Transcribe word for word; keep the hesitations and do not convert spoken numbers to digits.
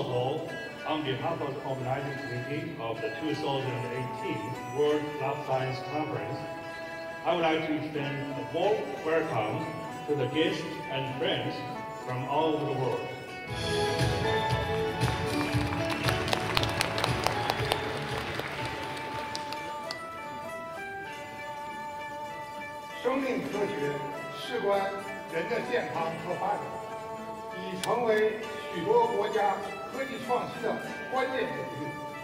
Also, on behalf of the organizing committee of the two thousand eighteen World Life Science Conference, I would like to extend a warm welcome to the guests and friends from all over the world. 生命科学事关人的健康和发展，已成为许多国家科技创新的关键领域。